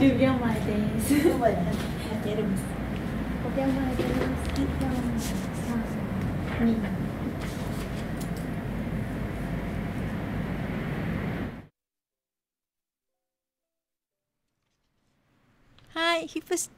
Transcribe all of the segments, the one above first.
10秒前です。 5秒前です。4、3、2。 はい、ヒップス。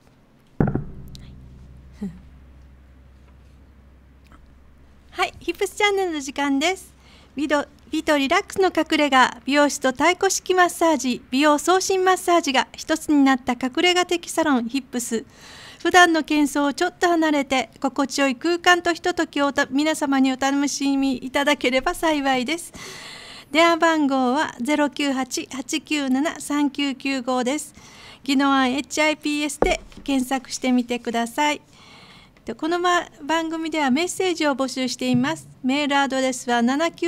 はい、ヒップスチャンネルの時間です。美とリラックスの隠れ家、美容師と太鼓式マッサージ、美容送信マッサージが一つになった隠れ家的サロンヒップス。普段の喧騒をちょっと離れて、心地よい空間とひとときを皆様にお楽しみいただければ幸いです。電話番号は 098-897-3995 です。宜野湾 HIPS で検索してみてください。この番組ではメッセージを募集しています。メールアドレスは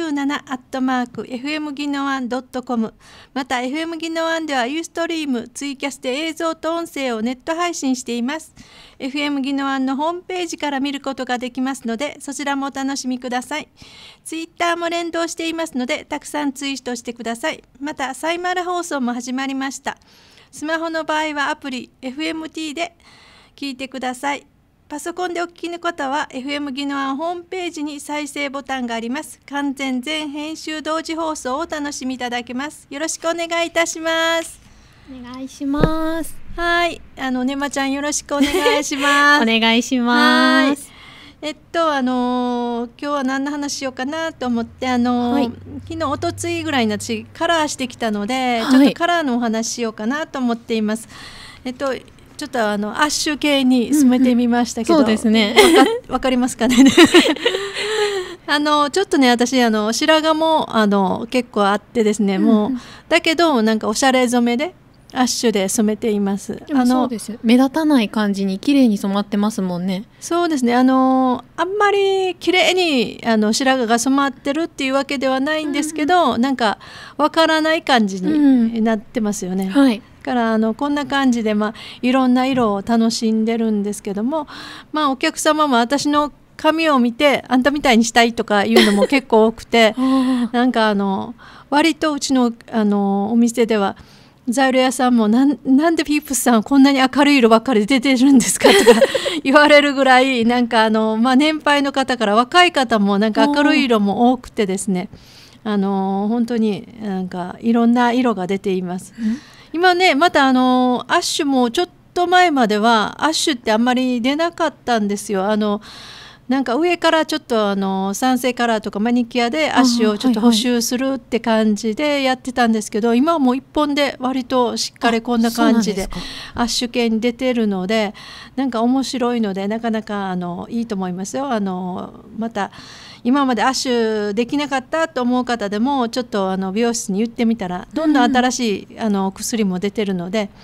797@fm 宜野湾 .com。 また FM 宜野湾ではユーストリーム、ツイキャスで映像と音声をネット配信しています。 FM 宜野湾のホームページから見ることができますので、そちらもお楽しみください。ツイッターも連動していますので、たくさんツイートしてください。またサイマル放送も始まりました。スマホの場合はアプリ FMT で聞いてください。パソコンでお聞きの方は FM 宜野湾ホームページに再生ボタンがあります。完全全編集同時放送をお楽しみいただけます。よろしくお願いいたします。 お願いします。 はい、ねまちゃんよろしくお願いします。 お願いします。 今日は何の話しようかなと思って、昨日おとついぐらいに私カラーしてきたので、ちょっとカラーのお話しようかなと思っています。ちょっとアッシュ系に進めてみましたけど、 そうですね。 わかりますかね。ちょっとね、私白髪も結構あってですね、もうだけどなんかおしゃれ染めでアッシュで染めています。 そうですよ。目立たない感じに綺麗に染まってますもんね。 そうですね。あんまり綺麗に白髪が染まってるっていうわけではないんですけど、なんかわからない感じになってますよね。 はい。 からこんな感じで、いろんな色を楽しんでるんですけども、お客様も私の髪を見てあんたみたいにしたいとかいうのも結構多くてなんか割とうちのお店では材料屋さんもなんでピープスさんこんなに明るい色ばっかり出てるんですかとか言われるぐらい、なんか年配の方から若い方もなんか明るい色も多くてですね、本当になんかいろんな色が出ています。今ね、またアッシュもちょっと前まではアッシュってあんまり出なかったんですよ。なんか上からちょっと酸性カラーとかマニキュアでアッシュをちょっと補修するって感じでやってたんですけど、今はもう一本で割としっかりこんな感じでアッシュ系に出てるので、なんか面白いのでなかなかいいと思いますよ。また今までアッシュできなかったと思う方でもちょっと美容室に言ってみたらどんどん新しい薬も出てるので、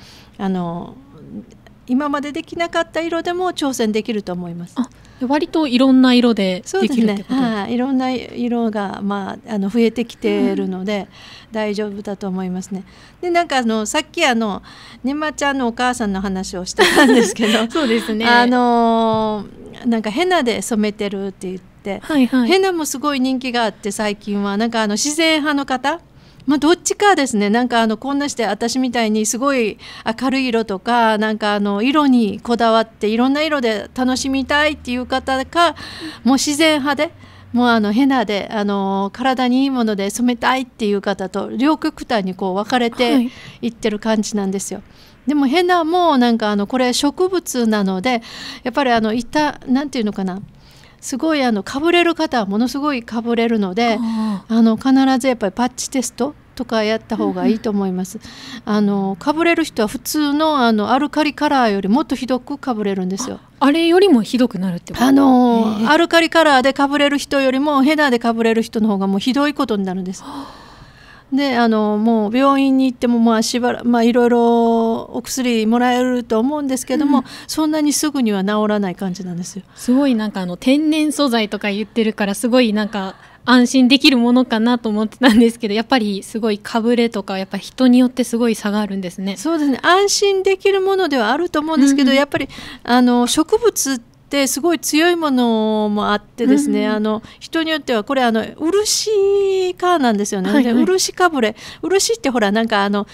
今までできなかった色でも挑戦できると思います。 割といろんな色でできるってことですね。 いろんな色が、増えてきているので、大丈夫だと思いますね。でなんかさっきねまちゃんのお母さんの話をしてたんですけどそうですね。 なんかヘナで染めてるって言って、ヘナもすごい人気があって、最近はなんか自然派の方、どっちかですね。なんかこんなして私みたいにすごい明るい色とか、なんか色にこだわっていろんな色で楽しみたいっていう方か、もう自然派でもうヘナで体にいいもので染めたいっていう方と両極端にこう分かれていってる感じなんですよ。でもヘナもなんかこれ植物なので、やっぱりなんていうのかな、すごいかぶれる方はものすごいかぶれるので、必ずやっぱりパッチテストとかやった方がいいと思います。かぶれる人は普通のアルカリカラーよりもっとひどくかぶれるんですよ。 あれよりもひどくなるってこと？ アルカリカラーでかぶれる人よりもヘナでかぶれる人の方がもうひどいことになるんです。でもう病院に行ってもいろいろお薬もらえると思うんですけども、そんなにすぐには治らない感じなんですよ。 すごいなんか天然素材とか言ってるからすごいなんか安心できるものかなと思ってたんですけど、やっぱりすごいかぶれとかやっぱり人によってすごい差があるんですね。 そうですね、安心できるものではあると思うんですけど、やっぱり植物ってすごい強いものもあってですね、人によってはこれ漆科なんですよね。で漆かぶれ、漆ってほらなんか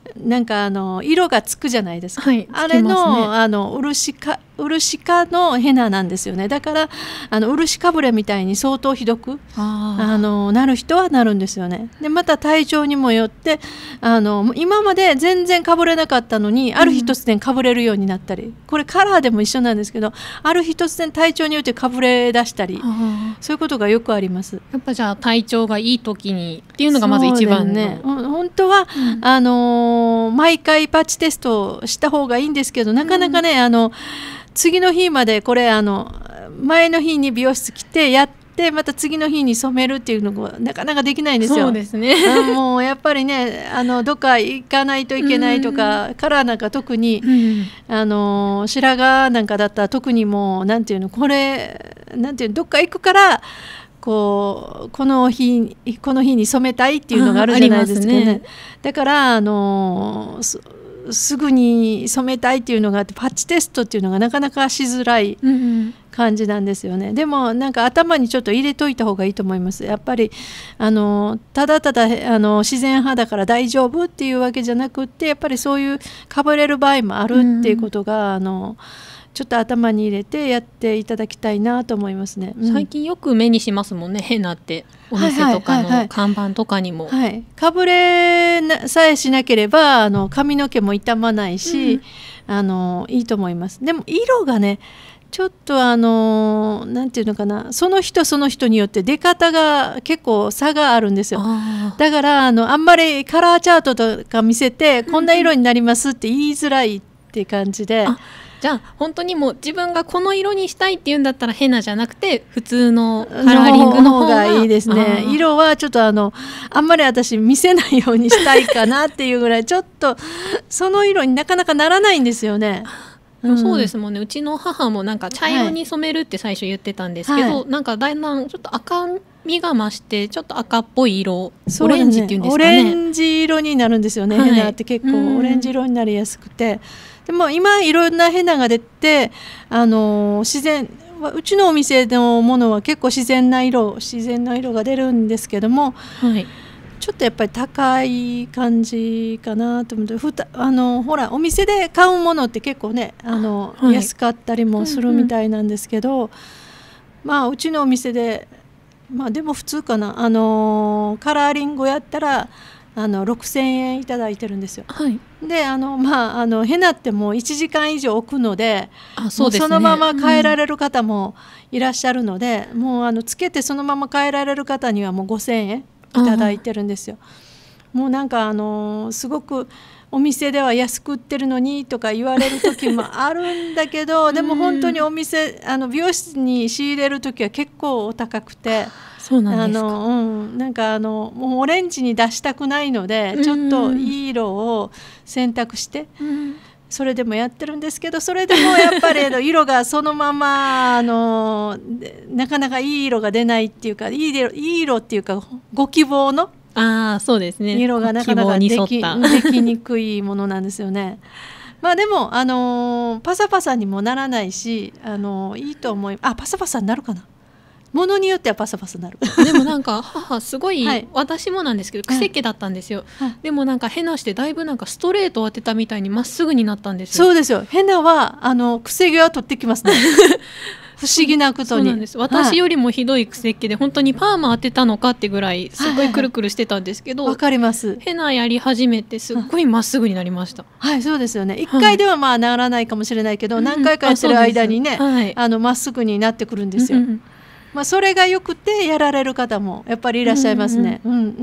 なんか色がつくじゃないですか、 はい、 あれの、 ね、 漆科のヘナなんですよね。だから漆かぶれみたいに相当ひどくなる人はなるんですよね。でまた体調にもよって今まで全然かぶれなかったのにある日突然かぶれるようになったり、これカラーでも一緒なんですけど、ある日突然体調によってかぶれ出したり、そういうことがよくあります。 やっぱじゃあ体調がいい時にっていうのがまず一番の、 ね、本当は、毎回パッチテストをした方がいいんですけど、なかなかね、次の日までこれ前の日に美容室来てやってまた次の日に染めるっていうのがなかなかできないんですよ。 そうですねもうやっぱりねどっか行かないといけないとか、カラーなんか特に、白髪なんかだったら特にもうなんていうの、これなんていうの、どっか行くからこの日に染めたいっていうのがあるじゃないですかね。だからすぐに染めたいっていうのがあって、パッチテストっていうのがなかなかしづらい感じなんですよね。でもなんか頭にちょっと入れといた方がいいと思います。やっぱりただただ自然派だから大丈夫っていうわけじゃなくって、やっぱりそういうかぶれる場合もあるっていうことがちょっと頭に入れてやっていただきたいなと思いますね。 最近よく目にしますもんね、ヘナってお店とかの看板とかにも。 かぶれさえしなければ髪の毛も傷まないし、いいと思います。でも色がねちょっとなんていうのかな、その人その人によって出方が結構差があるんですよ。だからあんまりカラーチャートとか見せて、こんな色になりますって言いづらいって感じで。 じゃあ本当にもう自分がこの色にしたいっていうんだったらヘナじゃなくて普通のカラーリングの方がいいですね。色はちょっとあんまり私見せないようにしたいかなっていうぐらいちょっとその色になかなかならないんですよね。 そうですもんね。うちの母もなんか茶色に染めるって最初言ってたんですけど、なんかだんだんちょっと赤みが増してちょっと赤っぽい色、オレンジっていうんですかね。 オレンジ色になるんですよね。ヘナって結構オレンジ色になりやすくて、でも今いろんなヘナが出て自然、うちのお店のものは結構自然な色が出るんですけども、ちょっとやっぱり高い感じかなと思って、ほらお店で買うものって結構ね安かったりもするみたいなんですけど、うちのお店ででも普通かな、カラーリングをやったら6000円いただいてるんですよ。でヘナってもう1時間以上置くので、そのまま変えられる方もいらっしゃるので、もうつけてそのまま変えられる方にはもう5000円いただいてるんですよ。もうなんかすごくお店では安く売ってるのにとか言われる時もあるんだけどでも本当にお店美容室に仕入れる時は結構お高くて。 そうなんですか。 なんかもうオレンジに出したくないので、ちょっといい色を選択して、それでもやってるんですけど、それでもやっぱり色がそのままなかなかいい色が出ないっていうか、いい色っていうかご希望のそうですね、 色がなかなかできにくいものなんですよね。でもパサパサにもならないしいいと思います。パサパサになるかな、ものによってはパサパサなる。 でもなんか母すごい、私もなんですけど癖毛だったんですよ。でもなんかヘナしてだいぶなんかストレートを当てたみたいにまっすぐになったんですよ。 そうですよ。ヘナは癖毛は取ってきますね。不思議なことに。 そうなんです。私よりもひどい癖毛で本当にパーマ当てたのかってぐらいすごいくるくるしてたんですけど、 わかります。 ヘナやり始めてすっごいまっすぐになりました。 そうですよね。1回ではならないかもしれないけど、何回かやってる間にねまっすぐになってくるんですよ。それがよくてやられる方もやっぱりいらっしゃいますね。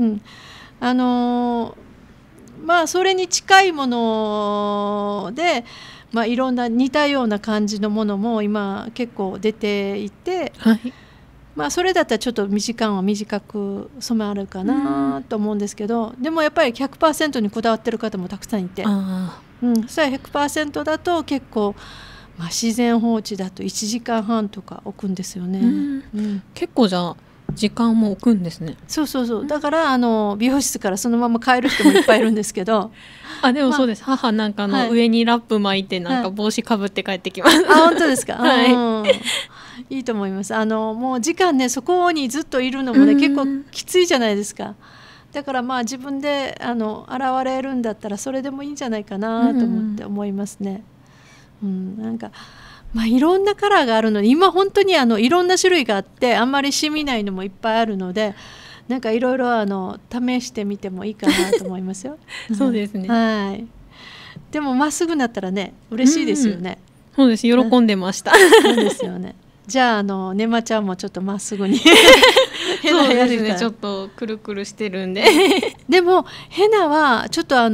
それに近いもので、いろんな似たような感じのものも今結構出ていて、それだったらちょっと時間は短く染まるかなと思うんですけど、でもやっぱり 100% にこだわってる方もたくさんいて、それは 100% だと結構自然放置だと1時間半とか置くんですよね。 結構じゃあ時間も置くんですね。 そうだから美容室からそのまま帰る人もいっぱいいるんですけどでもそうです、母なんか上にラップ巻いてなんか帽子かぶって帰ってきます。 本当ですか。いいと思います。もう時間ねそこにずっといるのもね結構きついじゃないですか。 だからまあ自分で現れるんだったらそれでもいいんじゃないかなと思いますね。なんかまあいろんなカラーがあるので、今本当にいろんな種類があってあんまり染みないのもいっぱいあるので、なんかいろいろ試してみてもいいかなと思いますよ。 そうですね。 はい。でもまっすぐなったらね嬉しいですよね。 そうです、喜んでました。 そうですよね。じゃあねまちゃんもちょっとまっすぐにヘナやるから。そうですね、 ちょっとくるくるしてるんで。 でもヘナはちょっと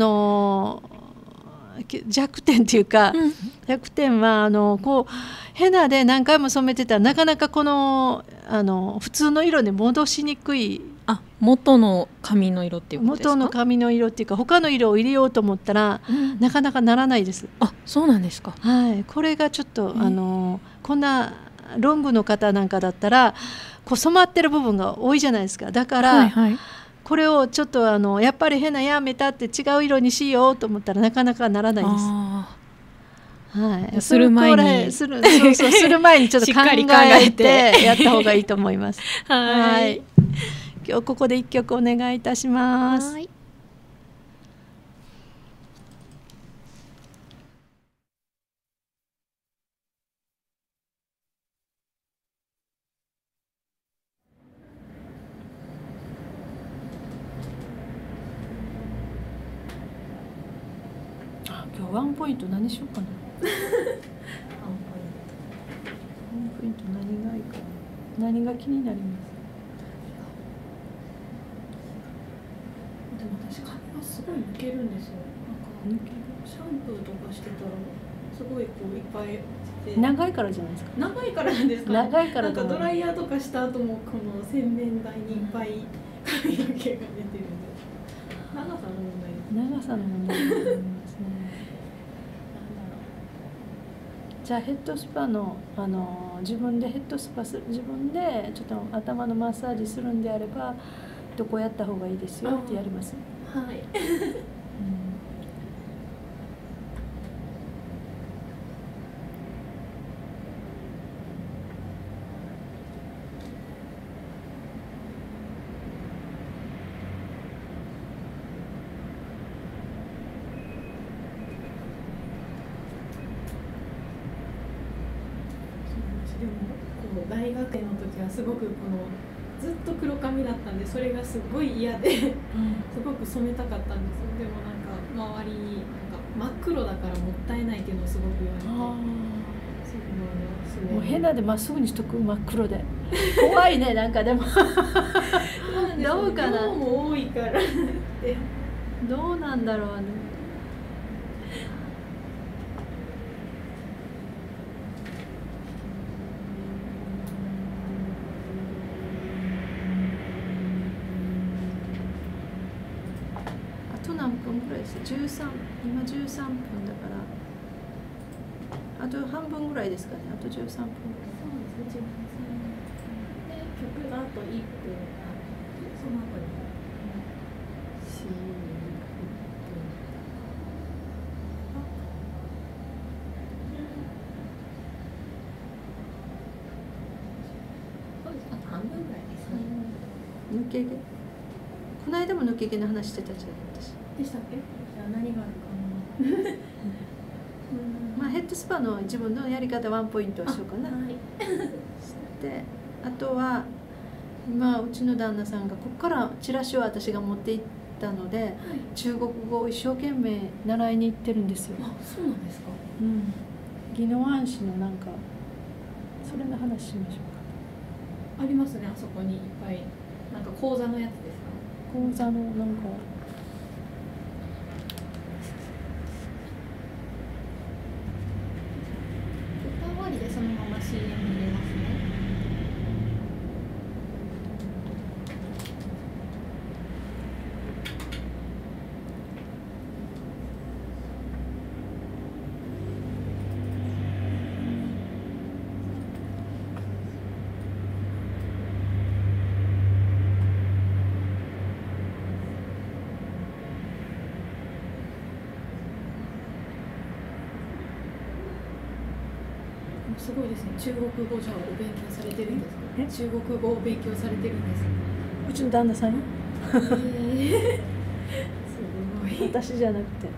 弱点っていうか、弱点はこうヘナで何回も染めてたらなかなかこの普通の色で戻しにくい。 元の髪の色っていうことですか？ 元の髪の色っていうか他の色を入れようと思ったら、なかなかならないです。 そうなんですか。 はい、これがちょっとこんなロングの方なんかだったらこう染まってる部分が多いじゃないですか。だから、これをちょっとやっぱりヘナやめたって違う色にしようと思ったらなかなかならないです。はい、 する前にする前にちょっと考えてやった方がいいと思います。はい。今日ここで一曲お願いいたします。今日ワンポイント何しようかな。ワンポイント何がいいかな。何が気になります。 でも私髪がすごい抜けるんですよ。なんかシャンプーとかしてたらすごいこういっぱい長いからじゃないですか。 長いからなんですか。 長いから。 なんかドライヤーとかした後もこの洗面台にいっぱい髪の毛が出てるんで、長さの問題です。 長さの問題だと思いますね。じゃあヘッドスパの自分でヘッドスパする、自分でちょっと頭のマッサージするんであればどこやった方がいいですよってやります。 はい。でもこう大学生の時はすごくずっと黒髪だったんで、それがすごい嫌で、すごく染めたかったんですよ。でもなんか周りになんか真っ黒だからもったいないっていうのをすごく言われて、 もうヘナでまっすぐにしとく、真っ黒で怖いね。なんかでもどうかな。 量も多いからどうなんだろうね。何分ぐらいです。今13分だからあと半分ぐらいですかね。あと13分。そうですね。 曲があと1分、その後にそうです。あと半分ぐらいですね。 抜け毛。この間も抜け毛の話してたじゃないですか。 でしたっけ？じゃあ何があるかな。 まあヘッドスパの自分のやり方ワンポイントをしようかな。で、あとは今うちの旦那さんがここからチラシを私が持って行ったので、中国語を一生懸命習いに行ってるんですよ。 そうなんですか。 宜野湾市のなんかそれの話しましょうか。ありますね、あそこにいっぱいなんか講座のやつですか。 講座のなんか。 でそのまま CM 入れますね。すごいですね。中国語じゃお勉強されてるんですか。中国語を勉強されてるんですか。 うちの旦那さんよ。 すごい。 私じゃなくて。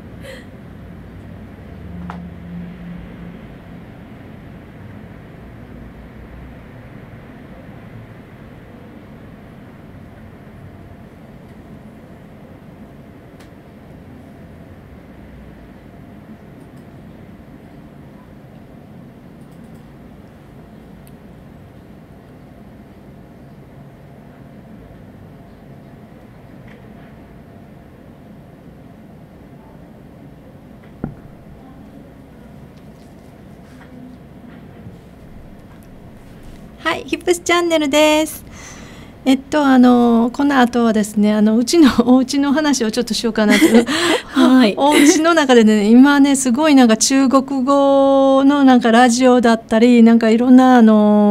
はい、ヒップスチャンネルです。この後はですね、うちのお家の話をちょっとしようかなと。 はい。 お家の中でね、今ね、すごいなんか中国語のなんかラジオだったり、なんかいろんな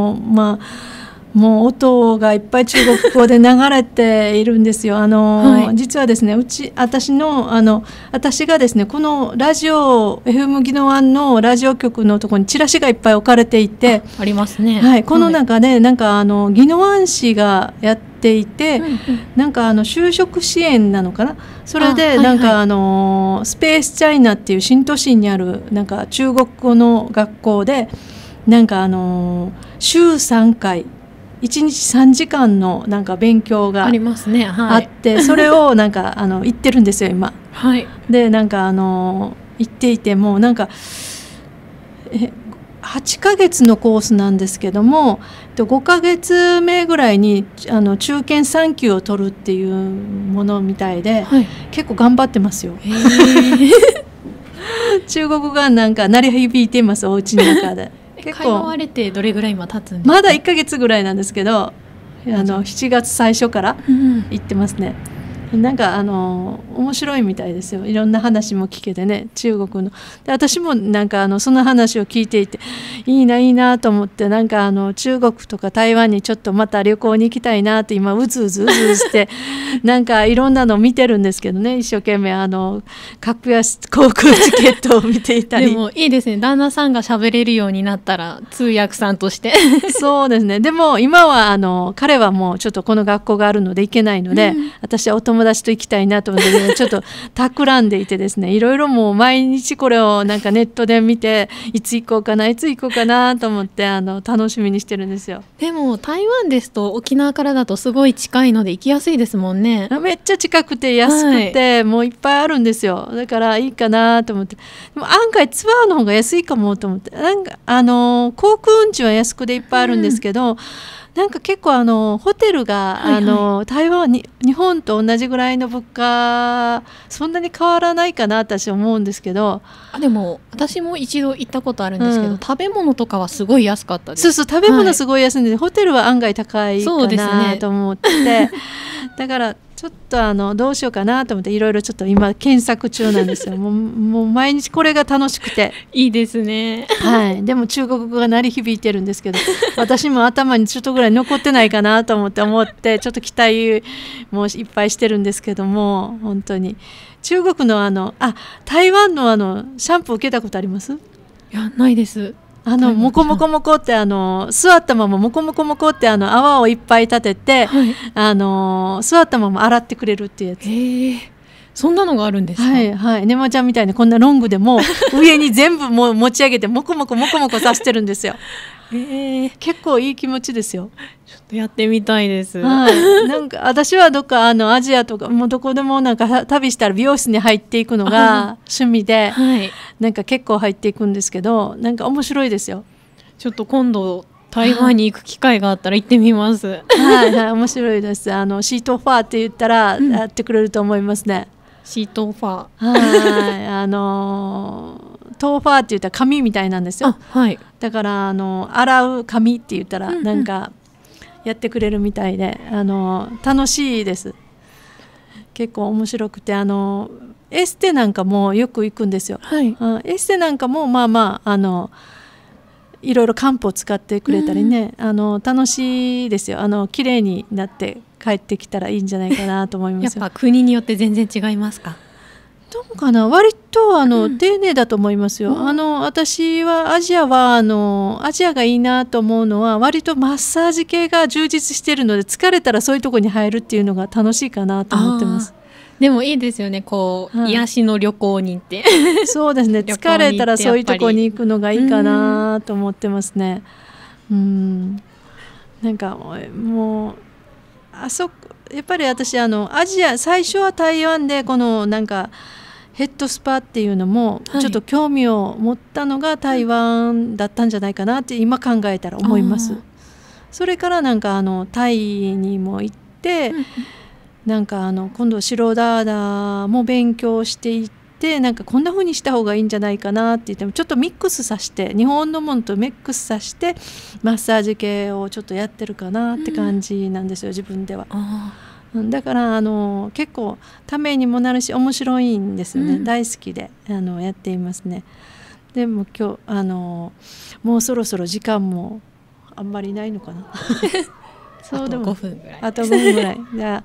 もう音がいっぱい中国語で流れているんですよ。はい、実はですね、私がですね、このラジオ FM 宜野湾のラジオ局のところにチラシがいっぱい置かれていて、 ありますね。 はい、この中でなんか宜野湾市がやっていて、なんか就職支援なのかな。それでなんかスペースチャイナっていう新都心にあるなんか中国語の学校でなんか週3回。1日3時間のなんか勉強があって、それをなんか行ってるんですよ今。 はい、 でなんか行っていてもなんか8ヶ月のコースなんですけども5ヶ月目ぐらいに中堅3級を取るっていうものみたいで、はい、結構頑張ってますよ。中国語がなんか鳴り響いていますお家の中で。 通われてどれぐらい今経つんですか？ まだ1ヶ月ぐらいなんですけど7月最初から行ってますね。なんか面白いみたいですよ。いろんな話も聞けてね、中国の。で私もなんかその話を聞いていていいなと思って、なんか中国とか台湾にちょっとまた旅行に行きたいなって今うずうずしてなんかいろんなの見てるんですけどね、一生懸命格安航空チケットを見ていたり。 でもいいですね、旦那さんが喋れるようになったら通訳さんとしてそうですね。でも今は彼はもうちょっとこの学校があるので行けないので、私はお友達と行きたいなと思って、ね、ちょっと企んでいてですね、いろいろもう毎日これをなんかネットで見ていつ行こうかなと思って楽しみにしてるんですよ。 でも台湾ですと沖縄からだとすごい近いので行きやすいですもんね。 めっちゃ近くて安くて、はい、もういっぱいあるんですよ。だからいいかなと思って、でも案外ツアーの方が安いかもと思って、なんか航空運賃は安くでいっぱいあるんですけど、なんか結構ホテルが、台湾に日本と同じぐらいの物価そんなに変わらないかな私思うんですけど。 でも私も一度行ったことあるんですけど、食べ物とかはすごい安かったです。 そう食べ物すごい安いんで、ホテルは案外高いかなと思って、だからちょっとどうしようかなと思っていろいろちょっと今検索中なんですよ。もう毎日これが楽しくていいですね。 はい。でも中国語が鳴り響いてるんですけど、私も頭にちょっとぐらい残ってないかなと思ってちょっと期待もいっぱいしてるんですけども、本当に中国の台湾のシャンプー受けたことあります？ いやないです。 モコモコモコって座ったままモコモコモコって泡をいっぱい立てて、はい、座ったまま洗ってくれるっていうやつ。 そんなのがあるんですか？ はいはい。ねまちゃんみたいにこんなロングでも上に全部もう持ち上げてモコモコモコモコさせてるんですよ。結構いい気持ちですよ。 ちょっとやってみたいです。 はい、なんか私はどっかアジアとかもうどこでもなんか旅したら美容室に入っていくのが趣味で、はい、なんか結構入っていくんですけど、なんか面白いですよ。 ちょっと今度台湾に行く機会があったら行ってみます。 はいはい、面白いです。シートファーって言ったらやってくれると思いますね。 シートファー。 はい、トーファーって言ったら紙みたいなんですよ。 はい、 だから洗う紙って言ったらなんかやってくれるみたいで、楽しいです。結構面白くてエステなんかもよく行くんですよ。はい、エステなんかもいろいろ漢方を使ってくれたりね、楽しいですよ。綺麗になって帰ってきたらいいんじゃないかなと思いますよ。 やっぱ国によって全然違いますか？ どうかな、割と丁寧だと思いますよ。私はアジアがいいなと思うのは、割とマッサージ系が充実しているので、疲れたらそういうとこに入るっていうのが楽しいかなと思ってます。 でもいいですよね、こう、癒しの旅行に行ってそうですね、疲れたらそういうとこに行くのがいいかなと思ってますね。なんかもうやっぱり私アジア、最初は台湾でこのなんかヘッドスパっていうのもちょっと興味を持ったのが台湾だったんじゃないかなって今考えたら思います。それからなんかタイにも行って、なんか今度白ダーダも勉強していって、なんかこんな風にした方がいいんじゃないかなって言っても、ちょっとミックスさせて、日本のものとミックスさせてマッサージ系をちょっとやってるかなって感じなんですよ、自分では。だから結構ためにもなるし面白いんですよね、大好きでやっていますね。でも今日もうそろそろ時間もあんまりないのかなそうでもあと5分ぐらい、 あと5分ぐらいじゃあ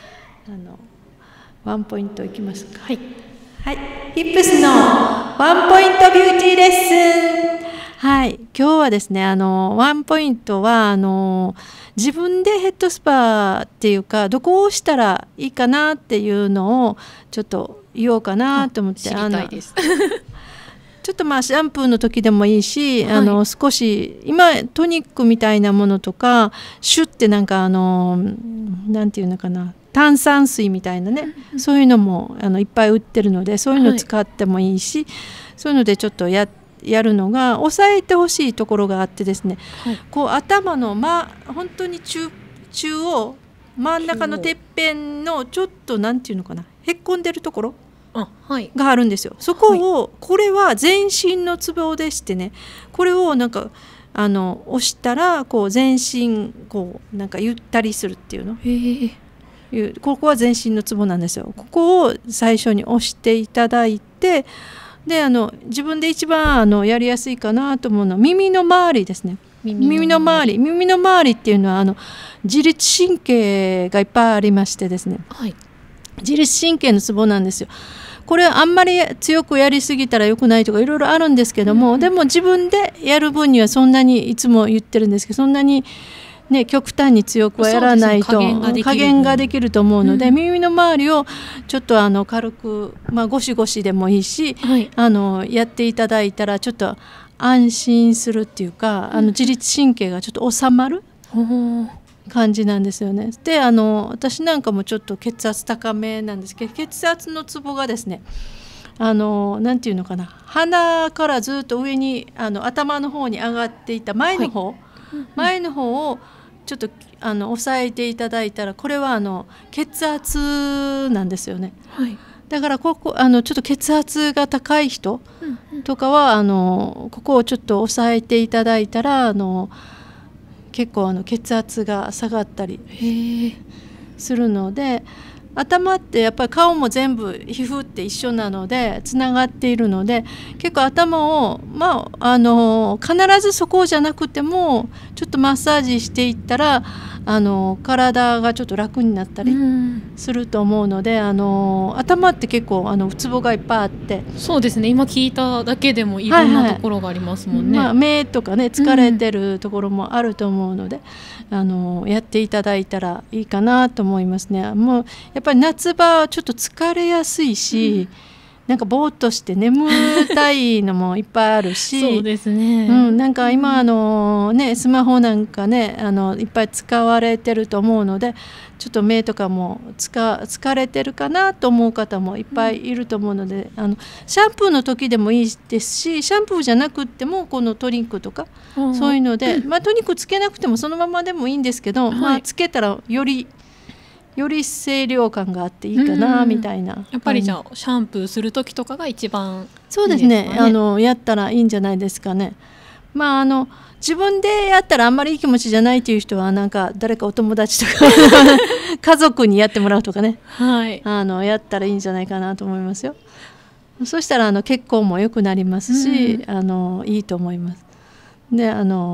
ワンポイントいきますか。はい、ヒップスのワンポイントビューティーレッスン。はい、今日はですねワンポイントは自分でヘッドスパっていうかどこをしたらいいかなっていうのをちょっと言おうかなと思って。 知りたいですちょっとシャンプーの時でもいいし、少し今トニックみたいなものとかシュッてなんかなんていうのかな、炭酸水みたいなね、そういうのもいっぱい売ってるので、そういうの使ってもいいし、そういうのでちょっとやるのが抑えてほしいところがあってですね、こう頭の本当に中央真ん中のてっぺんのちょっとなんていうのかな、へっこんでるところがあるんですよ。そこを、これは全身のツボでしてね、これをなんか押したらこう全身こうなんかゆったりするっていうの。ここは全身のツボなんですよ。ここを最初に押していただいて、で自分で一番やりやすいかなと思うのは耳の周りですね。耳の周りっていうのは自律神経がいっぱいありましてですね、自律神経のツボなんですよ。これはあんまり強くやりすぎたら良くないとかいろいろあるんですけども、でも自分でやる分にはそんなに、いつも言ってるんですけど、そんなにね、極端に強くはやらないと加減ができると思うので、耳の周りをちょっと軽く、ゴシゴシでもいいし、やっていただいたらちょっと安心するっていうか、自律神経がちょっと収まる感じなんですよね。で私なんかもちょっと血圧高めなんですけど、血圧のツボがですね、なんていうのかな、鼻からずっと上に頭の方に上がっていった前の方をちょっと押さえていただいたら、これは血圧なんですよね。だからここちょっと血圧が高い人とかはここをちょっと押さえていただいたら結構血圧が下がったりするので、頭ってやっぱり顔も全部皮膚って一緒なのでつながっているので、結構頭を必ずそこじゃなくてもちょっとマッサージしていったら体がちょっと楽になったりすると思うので、頭って結構ツボがいっぱいあって、 そうですね、今聞いただけでもいろんなところがありますもんね。 目とかね疲れてるところもあると思うので、やっていただいたらいいかなと思いますね。もうやっぱり夏場ちょっと疲れやすいし、なんかぼーっとして眠たいのもいっぱいあるしそうですね、 なんか今スマホなんかねいっぱい使われてると思うので、ちょっと目とかも疲れてるかなと思う方もいっぱいいると思うので、シャンプーの時でもいいですし、シャンプーじゃなくってもこのトニックとかそういうので、トニックつけなくてもそのままでもいいんですけど、つけたらより清涼感があっていいかなみたいな。 やっぱりじゃあシャンプーする時とかが一番いいですかね。 そうですね、やったらいいんじゃないですかね。自分でやったらあんまりいい気持ちじゃないという人はなんか誰かお友達とか家族にやってもらうとかね、やったらいいんじゃないかなと思いますよ。そしたら血行も良くなりますし、いいと思います。で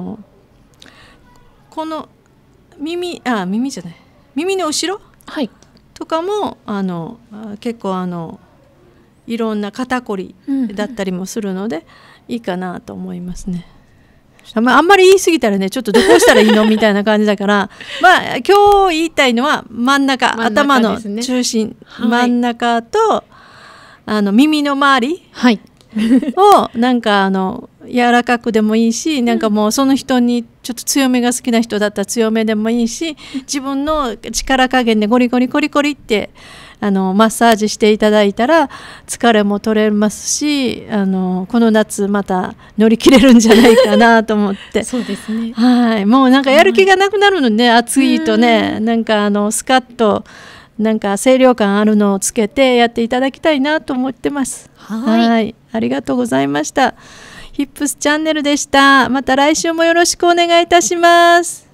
この耳じゃない、耳の後ろとかも結構いろんな肩こりだったりもするので、いいかなと思いますね。あんまり言い過ぎたらね、ちょっとどうしたらいいのみたいな感じだから今日言いたいのは真ん中、頭の中心、真ん中と耳の周りをなんか柔らかくでもいいし、なんかもうその人にちょっと強めが好きな人だったら強めでもいいし、自分の力加減でゴリゴリコリコリってマッサージしていただいたら疲れも取れますし、この夏また乗り切れるんじゃないかなと思ってそうですね。 はい、もうなんかやる気がなくなるのね、暑いとね、なんかスカッとなんか清涼感あるのをつけてやっていただきたいなと思ってます。はい、ありがとうございました。ヒップスチャンネルでした。また来週もよろしくお願いいたします。